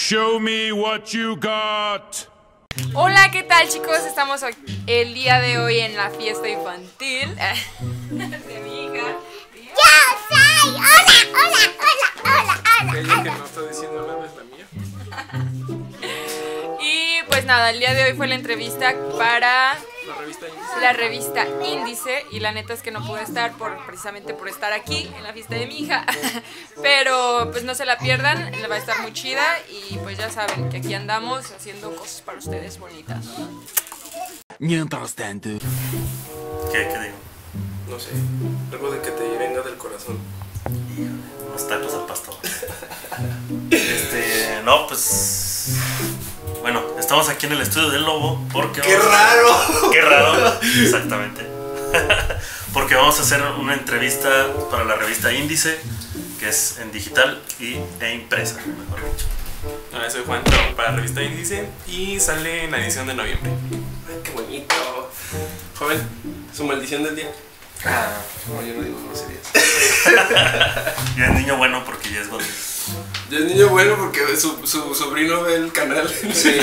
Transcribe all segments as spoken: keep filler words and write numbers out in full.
Show me what you got. Hola, ¿qué tal, chicos? Estamos hoy, el día de hoy en la fiesta infantil de mi hija. ¡Yo soy! ¡Hola, hola, hola, hola, hola! Ella que no está diciendo nada es la mía. Y pues nada, el día de hoy fue la entrevista para La revista Índice. la revista Índice. Y la neta es que no pude estar por, precisamente por estar aquí en la fiesta de mi hija. Pero pues no se la pierdan, le va a estar muy chida. Y pues ya saben que aquí andamos haciendo cosas para ustedes bonitas. Mientras tanto. ¿Qué, qué digo? No sé, algo de que te venga del corazón. Los tacos al pastor. Este, no, pues. Bueno, estamos aquí en el estudio del Lobo porque. ¡Qué vamos- raro! ¡Qué raro! Exactamente. Porque vamos a hacer una entrevista para la revista Índice, que es en digital y, e impresa, mejor dicho. Ah, soy Juan, trabajo para la revista Índice y sale en la edición de noviembre. ¡Ay, qué bonito! Joven, su maldición del día. Ah, no, yo no digo groserías. Y es niño bueno porque ya es godín. Ya es niño bueno porque su, su sobrino ve el canal. Sí.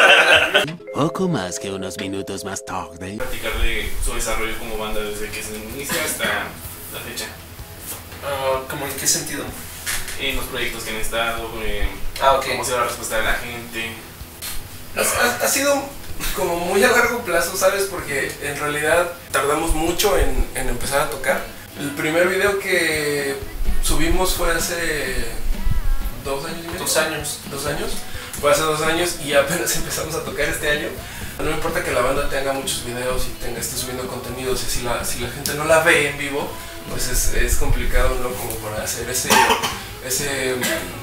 Poco más que unos minutos más tarde. Platicar de su desarrollo como banda desde que se inicia hasta la fecha. Ah, ¿cómo en qué sentido? En los proyectos que han estado, eh, Ah, ok. cómo ha sido la respuesta de la gente. Ha, ha- ha sido como muy a largo plazo, ¿sabes? Porque en realidad tardamos mucho en, en empezar a tocar. El primer video que subimos fue hace dos años y medio. Dos años. Dos años. Fue hace dos años y apenas empezamos a tocar este año. No importa que la banda tenga muchos videos y tenga, esté subiendo contenidos, y si la, si la gente no la ve en vivo, pues es, es complicado, ¿no? Como para hacer ese... ese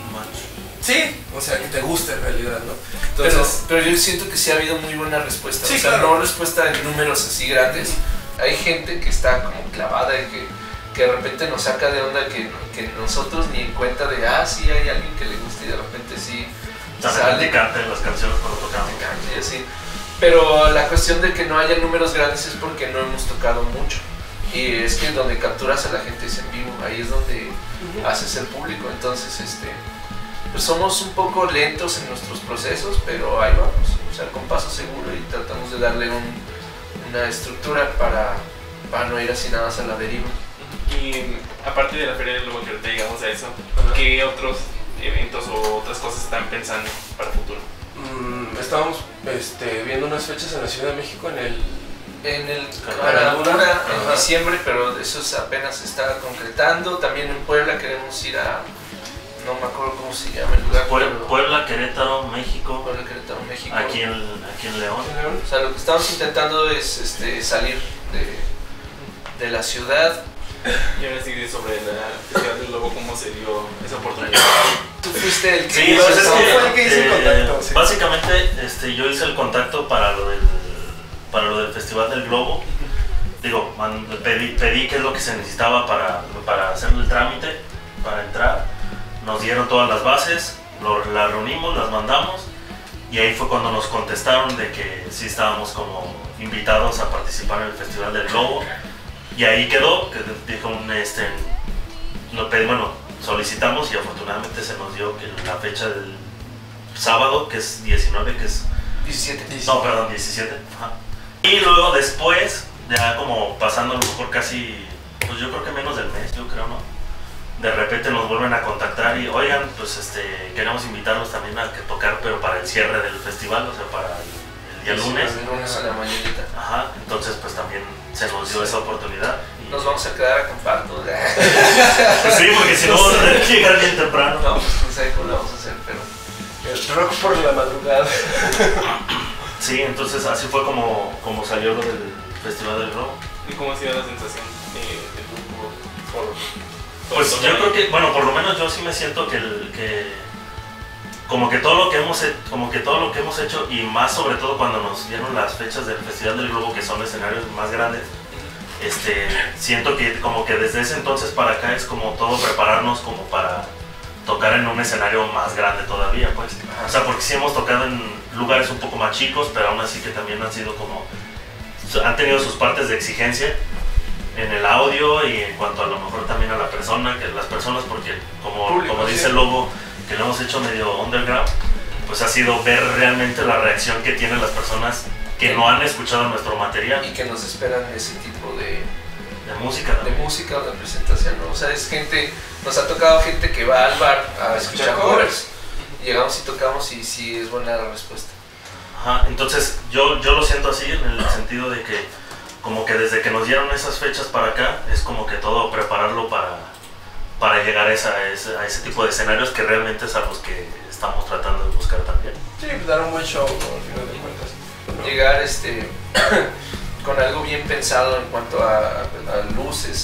sí, o sea, que te guste en realidad, ¿no? Entonces, Pero, pero yo siento que sí ha habido muy buena respuesta. Sí, o sea, claro. no respuesta en números así grandes. Hay gente que está como clavada y que, que de repente nos saca de onda que, que nosotros ni en cuenta de, ah, sí, hay alguien que le gusta y de repente sí También te cantan las canciones cuando tocamos. y así. Pero la cuestión de que no haya números grandes es porque no hemos tocado mucho. Y es que donde capturas a la gente es en vivo, ahí es donde haces el público. Entonces, este, pues somos un poco lentos en nuestros procesos, pero ahí vamos, o sea, con paso seguro y tratamos de darle un, una estructura para, para no ir así nada más a la deriva. Y aparte de la Feria del Lobo, que ahorita llegamos a eso, ¿qué otros eventos o otras cosas están pensando para el futuro? mm, estábamos este, viendo unas fechas en la Ciudad de México en el... En el Caradura, Caradura en ajá. diciembre, pero eso es apenas se está concretando. También en Puebla queremos ir a, no me acuerdo cómo se llama el lugar. Pue- pero- Puebla, Querétaro, México, Puebla, Querétaro, México. aquí en, aquí en León. O sea, lo que estamos intentando es este, salir de, de la ciudad. Y ahora sí sobre la Festival del Lobo, ¿cómo se dio esa oportunidad? Tú fuiste el que Sí, ibas pues es a- que, fue el que hizo el eh, contacto, sí. básicamente este, yo hice el contacto para lo del, para lo del Festival del Globo. Digo, man- pedí, pedí qué es lo que se necesitaba para, para hacer el trámite, para entrar. Nos dieron todas las bases, lo, las reunimos, las mandamos y ahí fue cuando nos contestaron de que sí estábamos como invitados a participar en el Festival del Globo. Y ahí quedó, que dijo un, este, lo pedí, bueno, solicitamos y afortunadamente se nos dio que la fecha del sábado, que es diecinueve, que es, diecisiete. no, perdón, diecisiete, ajá. Y luego después, ya como pasando a lo mejor casi, pues yo creo que menos del mes, yo creo, ¿no? De repente nos vuelven a contactar y, oigan, pues este, queremos invitarlos también a que tocar, pero para el cierre del festival, o sea, para el, el día lunes. El lunes a la mañanita. Ajá, entonces pues también se nos dio esa oportunidad. Y, Nos vamos a quedar a acampar, ¿no? pues sí, porque si no vamos a tener que llegar bien temprano. No, pues no sé cómo lo vamos a hacer, pero... El rock por la madrugada. Sí, entonces así fue como, como salió lo del Festival del Rock. ¿Y cómo ha sido la sensación eh, del grupo por por Pues tocar yo ahí? creo que, bueno, por lo menos yo sí me siento que, el, que como que todo lo que hemos he- como que todo lo que hemos hecho y más sobre todo cuando nos dieron las fechas del Festival del Globo, que son escenarios más grandes, este, siento que como que desde ese entonces para acá es como todo prepararnos como para tocar en un escenario más grande todavía, pues. O sea, porque sí hemos tocado en lugares un poco más chicos, pero aún así que también han sido como, han tenido sus partes de exigencia en el audio y en cuanto a lo mejor también a la persona, que las personas, porque como, Público, como sí. dice el Lobo, que lo hemos hecho medio underground, pues ha sido ver realmente la reacción que tienen las personas que no han escuchado nuestro material. Y que nos esperan ese tipo de, de música de también. música o de presentación, ¿no? O sea, es gente, nos ha tocado gente que va al bar a escuchar covers. Llegamos y tocamos y sí es buena la respuesta. Ajá, entonces yo, yo lo siento así en el sentido de que como que desde que nos dieron esas fechas para acá es como que todo prepararlo para, para llegar a, esa, a, ese, a ese tipo de escenarios que realmente es a los que estamos tratando de buscar también. Sí, dar un buen show, ¿no? Al final de cuentas. ¿No? Llegar este, con algo bien pensado en cuanto a, a luces,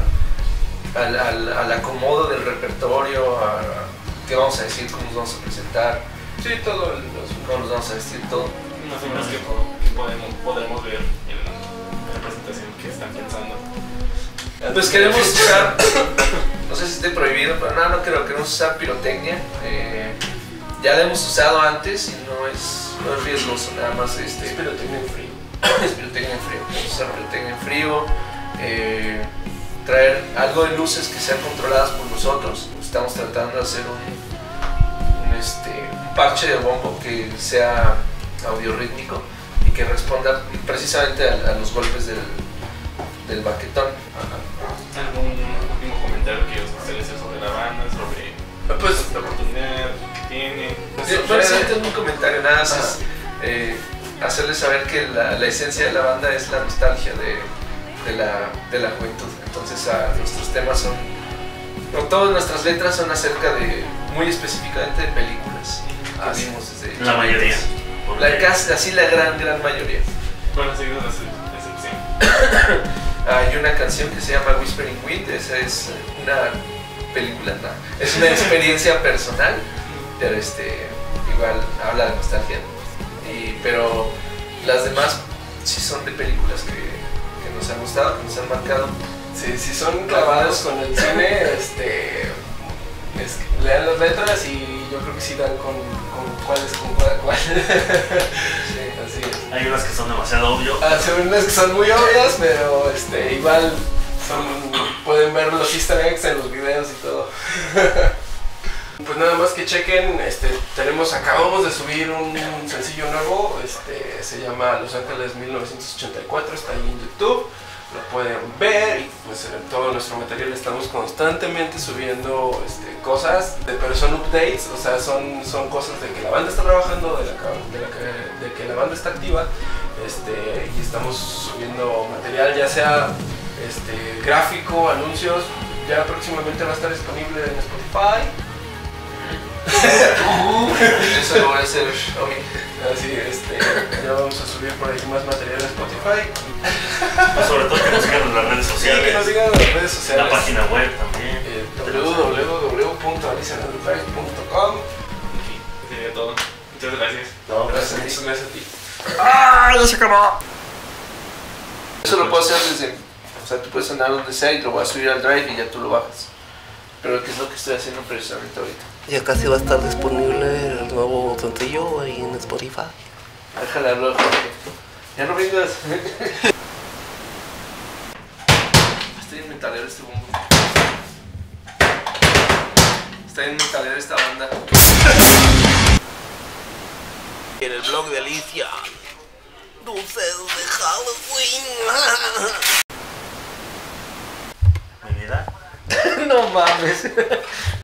a, al, al, al acomodo del repertorio, a qué vamos a decir, cómo nos vamos a presentar. Sí, todo el, cómo nos vamos a vestir, todo. Más o menos que, que podemos, podemos ver en la presentación que están pensando. Pues queremos usar, no sé si esté prohibido, pero no, no creo, queremos usar pirotecnia. Eh, ya la hemos usado antes y no es, no es riesgoso, nada más este, es pirotecnia en frío. es pirotecnia en frío. Queremos usar pirotecnia en frío, eh, traer algo de luces que sean controladas por nosotros. Estamos tratando de hacer un, un, este, un parche de bombo que sea audiorítmico y que responda precisamente a, a los golpes del, del baquetón. ¿Algún último comentario que os gustaría hacer sobre la banda, sobre Pues, la oportunidad que tiene? sí, precisamente un comentario, nada más es eh, hacerles saber que la, la esencia de la banda es la nostalgia de, de, la, de la juventud. Entonces a, nuestros temas son, no, todas nuestras letras son acerca de, muy específicamente de películas que Así, vimos desde la mayoría. La, casi, así la gran, gran mayoría. ¿Cuál ha sido la excepción? Hay una canción que se llama Whispering Wind, esa es una película, no, es una experiencia personal, pero este, igual habla de nostalgia. Y, pero las demás sí son de películas que, que nos han gustado, que nos han marcado. Sí, si son clavados con el cine, este, es, lean las letras y yo creo que sí dan con, con cuál es con cuál. cuál. Sí, así es. Hay unas que son demasiado obvio. Ah, sí, unas que son muy obvias, pero este, igual son, pueden ver los easter eggs en los videos y todo. Pues nada más que chequen, este, tenemos, acabamos de subir un, un sencillo nuevo, este, se llama Los Ángeles mil novecientos ochenta y cuatro, está ahí en YouTube, lo pueden ver y pues en todo nuestro material estamos constantemente subiendo este, cosas, de, pero son updates, o sea, son, son cosas de que la banda está trabajando, de, la, de, la que, de que la banda está activa, este, y estamos subiendo material ya sea este, gráfico, anuncios, ya próximamente va a estar disponible en Spotify. Eso lo voy a hacer hoy. Así, este, ya vamos a subir por ahí más material en Spotify. Pues sobre todo que nos sigan en las redes Sí, sociales. que nos sigan en las redes sociales. La página web también. Eh, w w w punto alicia en el país punto com. Sí, sería todo. Muchas gracias. No, Gracias a ti, gracias a ti. ¡Ah! ¡Ya se acabó! Eso lo puedo hacer desde. O sea, tú puedes sonar donde sea y lo voy a subir al drive y ya tú lo bajas. Pero ¿qué es lo que estoy haciendo precisamente ahorita? Ya casi va a estar disponible el nuevo sencillo ahí en Spotify. Déjale hablar, Jorge. Ya no vengas. Está bien metalero este bombo. Está bien metalero esta banda. En el blog de Alicia. Dulces de Halloween. mi vida. No mames.